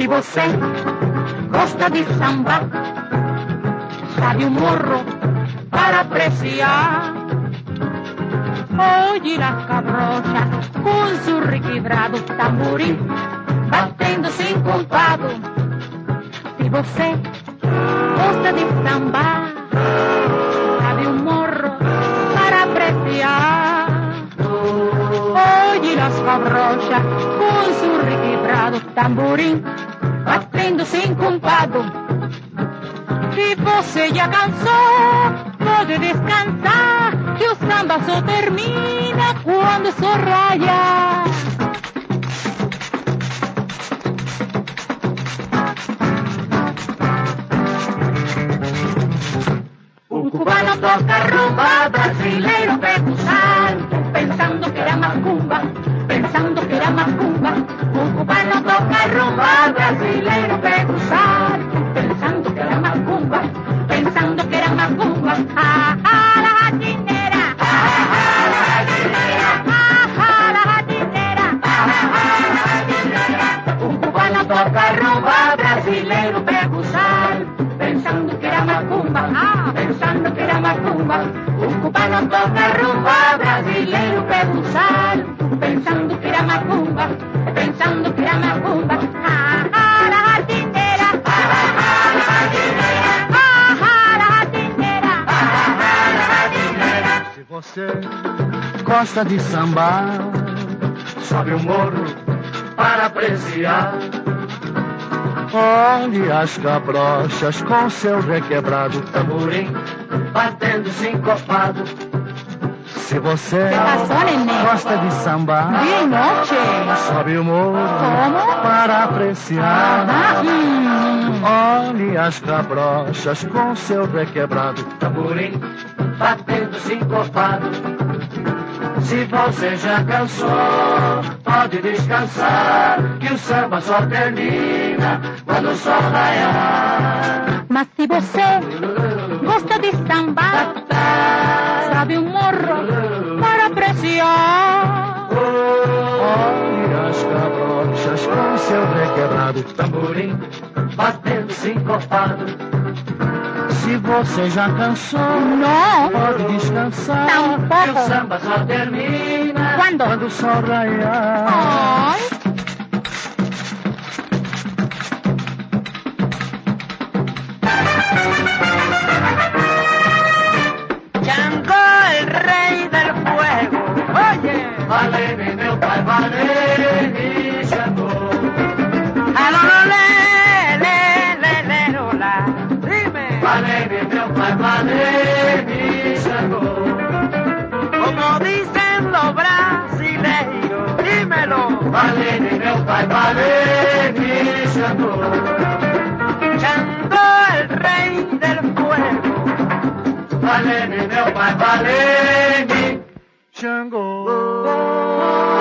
você gosta de samba, sabe o morro para apreciar. Oye las cabrochas com su requebrado tamborim, batendo sem compado. Se você gosta de samba, sabe o morro para apreciar. Oye las cabrochas com su requebrado tamborim, batendo sem compado. Se você já cansou, pode descansar, que o samba só termina quando só raia. O cubano toca rumba, brasileiro pega o salto, pensando que era macumba, pensando que era macumba. O cubano toca rumba, brasileiro pega o salto, pensando que era macumba, pensando que era macumba. Ah, ah, la jardinera, ah, ah, la jardinera, ah, ah, la jardinera, ah, ah, la jardinera. Un cubano toca rumba, brasileiro pega o salto, pensando que era macumba, ah, pensando que era macumba. Un cubano toca rumba, brasileiro pega o salto, pensando que era macumba, pensando que era macumba. Ah, ah, la jardinera, ah, ah, la jardinera, ah, ah, la jardinera, ah, ah, la jardinera. Se você gosta de samba, sobe o morro para apreciar. Olhe as cabrochas com seu requebrado tamborim, batendo sincopado. Se você gosta de samba, Bien noche. sobe o morro Como? para apreciar. Ah, Olhe as cabrochas com seu requebrado tamborim, batendo sincopado. Se você já cansou, pode descansar, que o samba só termina quando o sol raiar. Mas se você gosta de samba, sabe o morro para apreciar. Olhe as cabrochas com seu requebrado tamborim, batendo sincopado. Se você já cansou, Não, pode descansar, Tampouco. que o samba só termina Quando? quando o sol raiar. ay, Changó el rey del fuego, oye, Valene, meu pai, valene, Xangô. alololé, le, lola, dime, Valene, meu pai, valene, Xangô. como dicen los brasileiros, dímelo, Valene, meu pai, valene, Xangô. Changó el rey del fuego, Valene, meu pai, valene, Xangô.